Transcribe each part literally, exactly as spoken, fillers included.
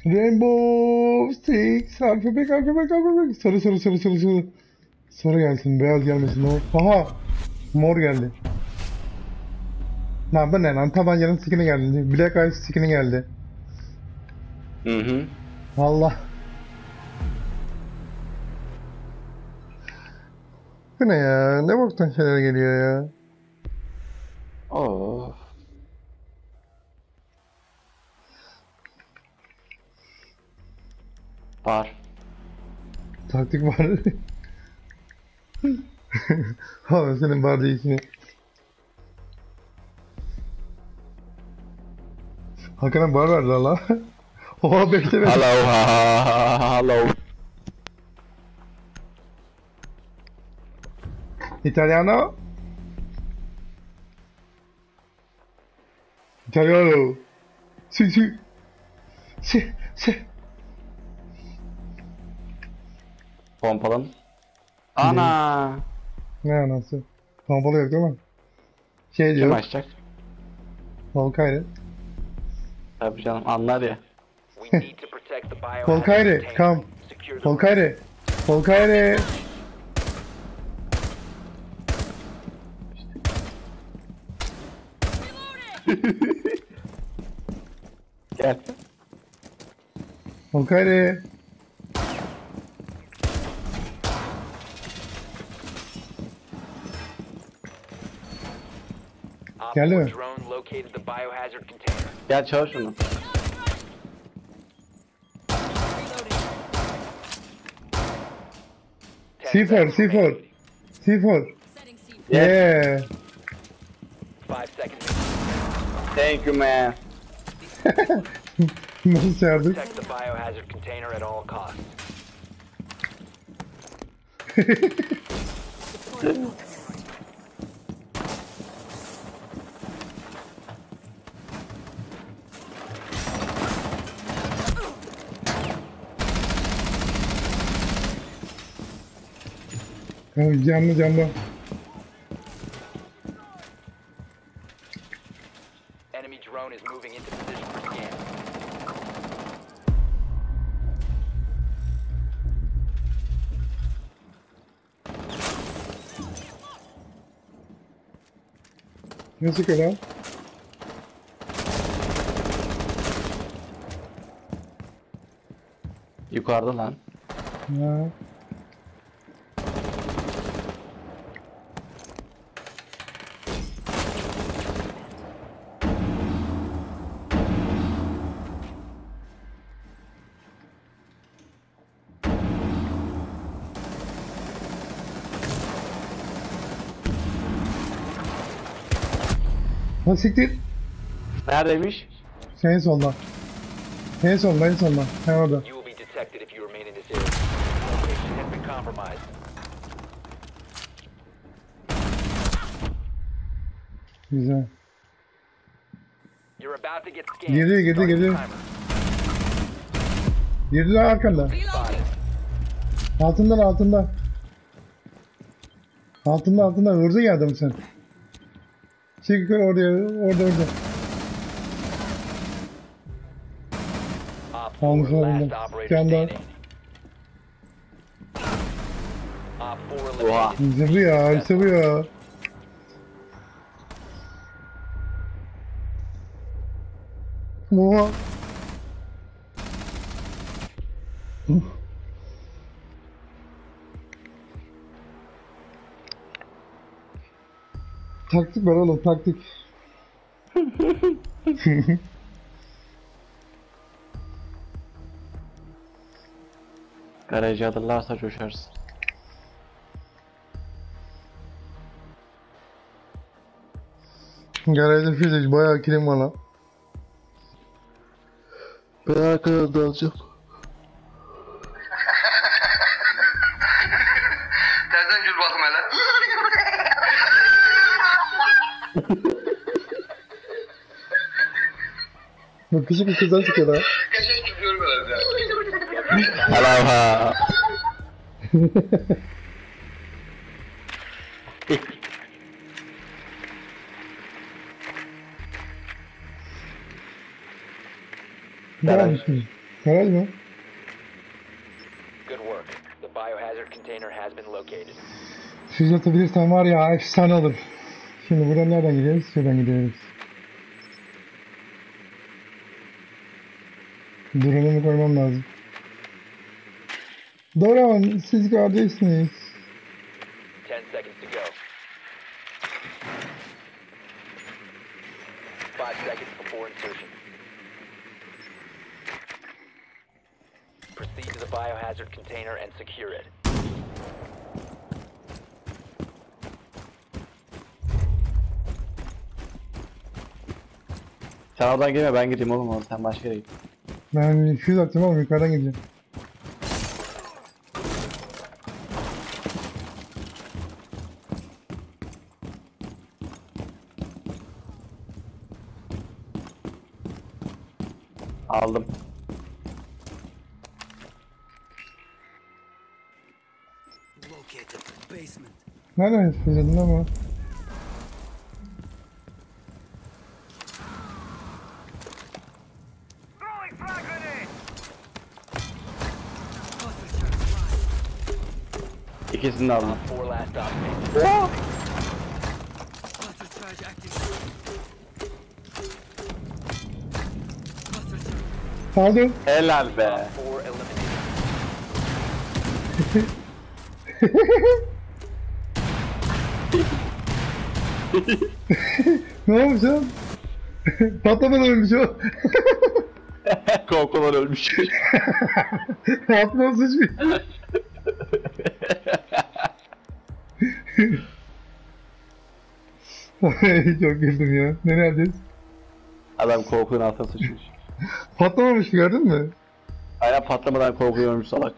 Rainbow Six. Alfabek alfabek alfabek. Sarı sarı sarı sarı sarı. Sarı gelsin, beyaz gelmesin. O. Aha. Mor geldi. Lan bu ne lan? Tabancanın skin'i geldi. Black Eyes skin'i geldi. Hı hı. Allah. Bu ne ya? Ne boktan şeyler geliyor ya? Oo. Var. Taktik var. Ha senin var değilsini. Hakan'a bar verdiler lan. Oha bekle. Hello, ha, hello. Italiano. Italiano. Si si. Si si. Pompalın. Ana. Ne anası? Pompalı yok değil mi? Şey Kim diyor. açacak? Volkayri. Tabii canım anlar ya. We need to protect the biohazard Volkayri, container. come. Secure the Volkayri. Volkayri. Gel. Volkayri. Op Geldi four mi? drone located the biohazard container. Gel çağır şunu. Ten C four, seconds C four. remaining. C four. Setting C four. Yeah. Five seconds. Thank you man. Nasıl çağırdık? Protect the biohazard container at all costs. Ya, canlı canlı. Enemy drone is moving into position for scan. Ne sıkıyor lan? Yukarıda lan. Ha. Ha siktir. Neredeymiş? En solda. En solda, en solda. Ha orada. You will be detected if you remain in this area. Location has been compromised. Güzel. You're about to get scanned. Geliyor, geliyor, Starting geliyor. timer. Girdi lan arkanda. Reloading. Altından altında. Altında altında vurdu ya adam sen. Çık yukarı oraya, orada orada. Op four, Almış last oldum. operator Can daha. standing. Op four Oha. eliminated. İşte bu ya, işte bu ya. Oha. Taktik var oğlum, taktik. Garajı alırlarsa coşarsın. Garajda fizik bayağı kilim var lan. Ben arkadan dalacağım. Terden gül bakma hele. Bak küçük bir kızdan çıkıyor lan. Geçen gülüyorum herhalde. Hello ha. Devam etsin. Herhalde mi? Good work. The biohazard container has been located. Siz atabilirsen var ya efsane olur. Şimdi buradan nereden gidiyoruz? Şuradan gidiyoruz. Drone'umu koymam lazım. Doran siz kardeşsiniz. Ten seconds to go. Five seconds before insertion. Proceed to the biohazard container and secure it. Sen oradan girme, ben gideyim oğlum oğlum, sen başka yere git. Ben iki yüz atacağım ama yukarıdan gideceğim. Aldım. Located basement. Nereden izledin ama? Cluster charge live. İkisini de aldım. Four last stop standing. Cluster charge active. Cluster charge. Pardon. Helal be. Four eliminated. Ne olmuş lan? Patlamadan ölmüş o. Korkudan ölmüş. Atma sıçmış. Çok güldüm ya. Ne neredeyiz? Adam korkudan altına sıçmış. Patlamamış gördün mü? Aynen patlamadan korkudan ölmüş salak.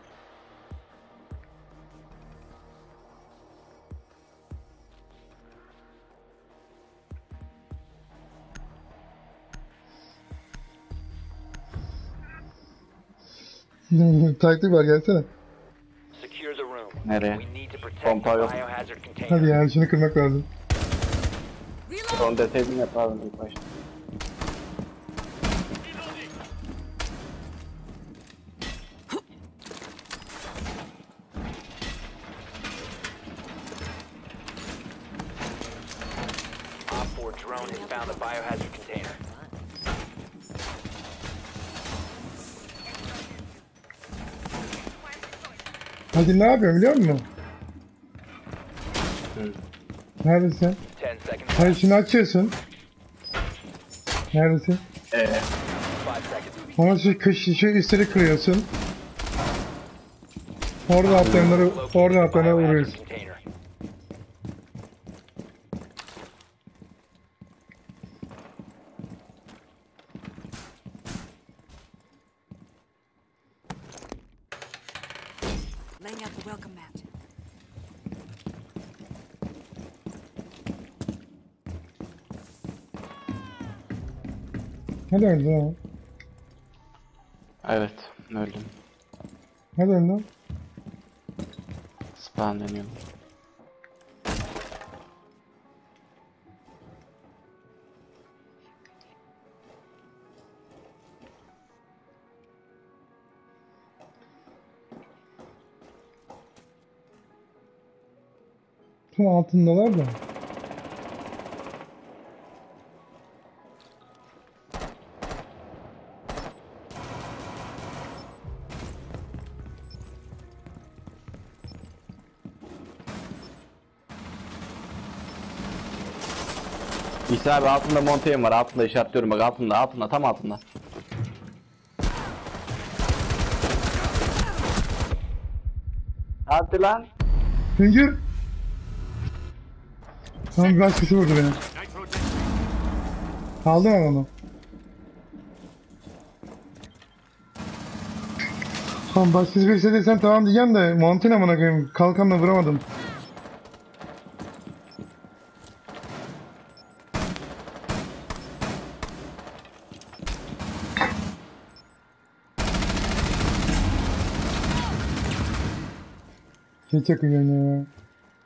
Taktik var gelsene. Secure the room. Nereye? We need to protect Pompa the yok. biohazard container. Hadi ya şunu kırmak lazım. Onu deseydin yapardım ilk başta. Op four drone has found the biohazard container. Hadi ne yapıyorum biliyor musun? Neredesin? Ten seconds Hayır left. şunu açıyorsun. Neredesin? Eee. Five seconds. Ona şu kış şu üstleri kırıyorsun. Orada atlayanları Locate orada the atlayanlara biohazard vuruyorsun. container. Laying out the welcome mat. Hadi öldü ha. Evet, öldüm. Hadi öldü. Spawn deniyorum. Tam altındalar da. İhsan abi altında Montaigne var, altında işaretliyorum bak, altında altında tam altında. Hadi lan. Zincir. Tam gaz kısı vurdu beni. Aldım ben onu. Tamam başsız bir şey desem tamam diyeceğim de Mountain amına koyayım. Kalkanla vuramadım. Hiç yakın ya.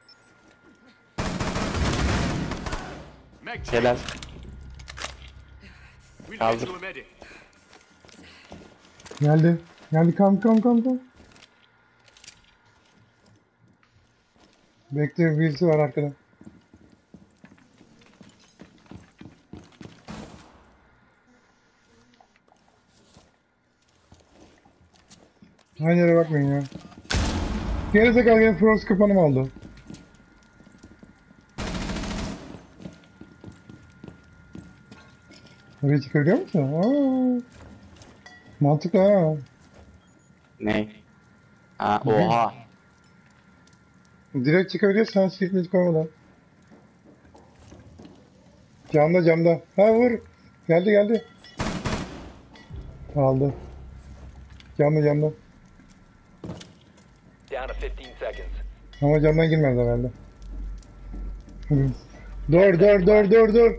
Helal. Kaldır. Geldi. Geldi kam kam kam kam. Bekle, birisi var arkada. Aynı yere bakmayın ya. Gerizekalı gene Frost kapanımı aldı. Oraya çıkabiliyor musun? Aa, mantıklı ha. Ne? Ha, oha. Direkt çıkabiliyorsun sen sirkmit koymadan. Camda camda. Ha vur. Geldi geldi. Aldı. Camda camda. Down to fifteen seconds. Ama camdan girmez herhalde. Hı. Dur dur dur dur dur.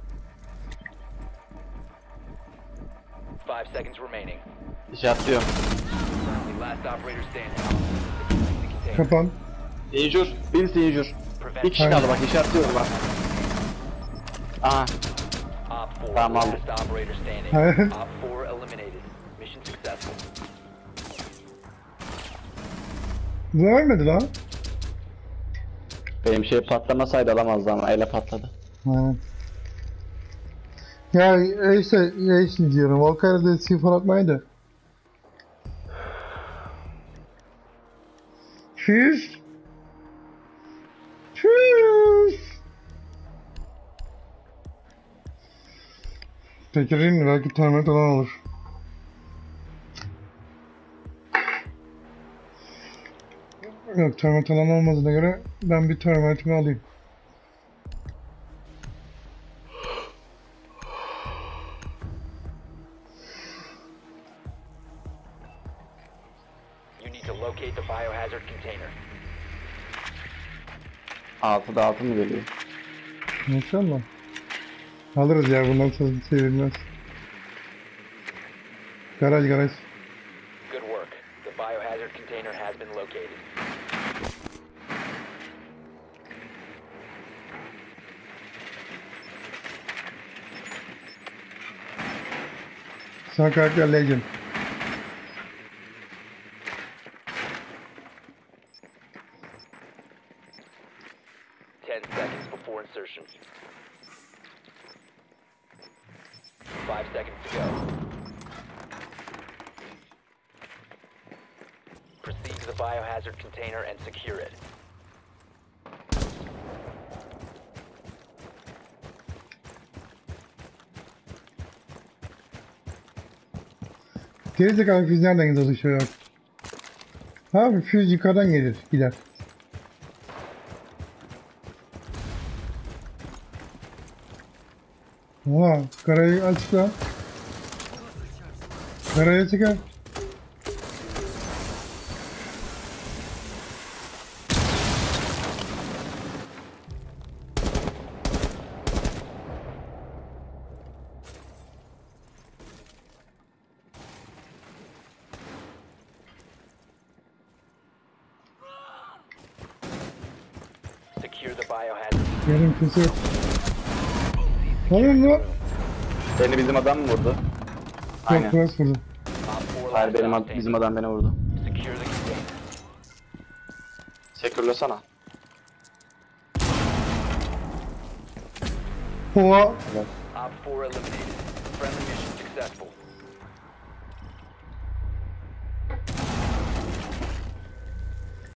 Five seconds remaining. İşaretliyorum. The last operator standing. Securing the container. Kapan. Injur. Birisi injur. Bir kişi kaldı bak işaretliyorum bak. Aha. Op four, Tamam, aldım. last operator standing. Hayır. Op four eliminated. Mission successful. Bu ölmedi lan. Benim şey patlamasaydı alamazdı ama ele patladı. Ha. Ya işte Ace diyorum. Volkan'da sıfır atmaydı. Çüz. Çüz. Tekrarın belki terminat olan olur. Yok terminat olan olmadığına göre ben bir terminatimi alayım. You need to locate the biohazard container. Altıda altı mı geliyor? İnşallah. Alırız ya bundan sonra çevirmez. Garaj garaj. Good work. The biohazard container has been located. Son karakter Legend. Ten seconds before insertion. Five seconds to go. Proceed to the biohazard container and secure it. Gerizekalı füze nereden dolaşıyor ya? Abi füze yukarıdan gelir, gider. Oha, garayı açık lan. Garaya çıkar. Secure the biohazard. Yarın kimse yok. Oğlum bu. Beni bizim adam mı vurdu? Yok, Aynen. burası vurdu. Op four Hayır last benim stop ad- standing. bizim adam beni vurdu. Secure the container. Sekürlesana. Oha. Op four eliminated. Friendly mission successful.